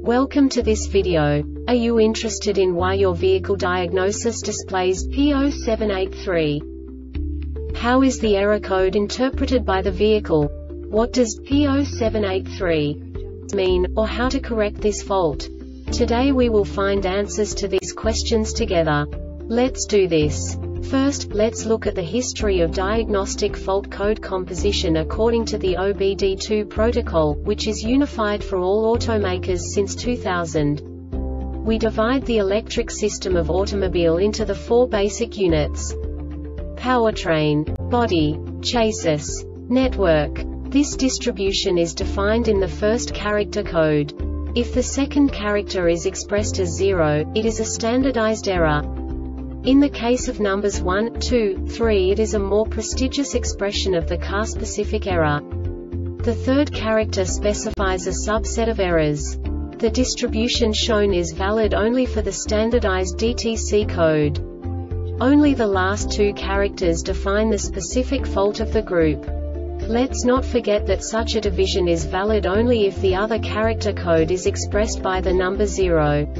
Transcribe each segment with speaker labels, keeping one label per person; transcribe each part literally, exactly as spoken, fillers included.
Speaker 1: Welcome to this video. Are you interested in why your vehicle diagnosis displays P zero seven eight three? How is the error code interpreted by the vehicle? What does P zero seven eight three mean, or how to correct this fault? Today we will find answers to these questions together. Let's do this. First, let's look at the history of diagnostic fault code composition according to the O B D two protocol, which is unified for all automakers since two thousand. We divide the electric system of automobile into the four basic units: powertrain, body, chassis, network. This distribution is defined in the first character code. If the second character is expressed as zero, it is a standardized error. In the case of numbers one, two, three, it is a more prestigious expression of the car-specific error. The third character specifies a subset of errors. The distribution shown is valid only for the standardized D T C code. Only the last two characters define the specific fault of the group. Let's not forget that such a division is valid only if the other character code is expressed by the number zero.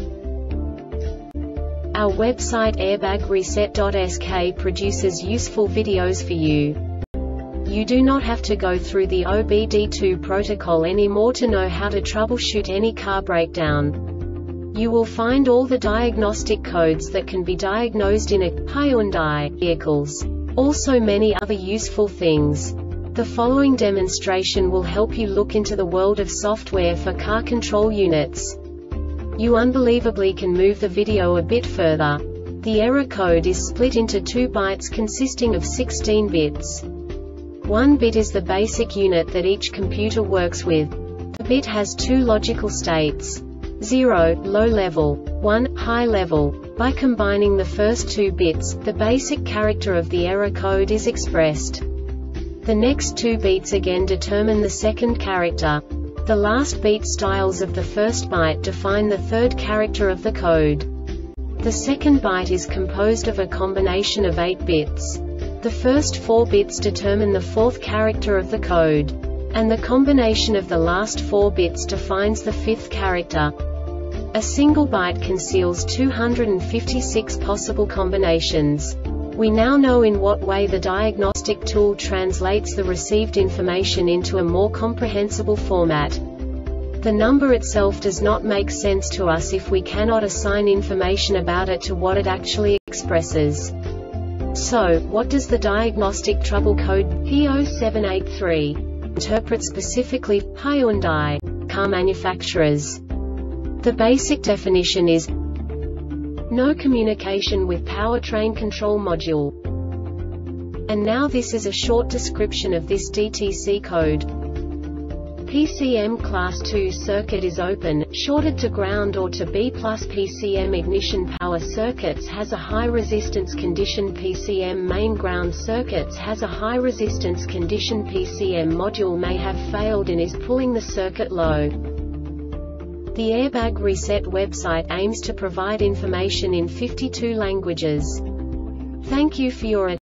Speaker 1: Our website airbag reset dot S K produces useful videos for you. You do not have to go through the O B D two protocol anymore to know how to troubleshoot any car breakdown. You will find all the diagnostic codes that can be diagnosed in a Hyundai vehicles. Also many other useful things. The following demonstration will help you look into the world of software for car control units. You unbelievably can move the video a bit further. The error code is split into two bytes consisting of sixteen bits. One bit is the basic unit that each computer works with. The bit has two logical states: zero, low level, one, high level. By combining the first two bits, the basic character of the error code is expressed. The next two beats again determine the second character. The last beat styles of the first byte define the third character of the code. The second byte is composed of a combination of eight bits. The first four bits determine the fourth character of the code. And the combination of the last four bits defines the fifth character. A single byte conceals two hundred fifty-six possible combinations. We now know in what way the diagnostic tool translates the received information into a more comprehensible format. The number itself does not make sense to us if we cannot assign information about it to what it actually expresses. So, what does the diagnostic trouble code P zero seven eight three interpret specifically for Hyundai car manufacturers? The basic definition is no communication with powertrain control module. And now this is a short description of this D T C code. P C M class two circuit is open, shorted to ground or to B plus. P C M ignition power circuits has a high resistance condition. P C M main ground circuits has a high resistance condition. P C M module may have failed and is pulling the circuit low. The Airbag Reset website aims to provide information in fifty-two languages. Thank you for your attention.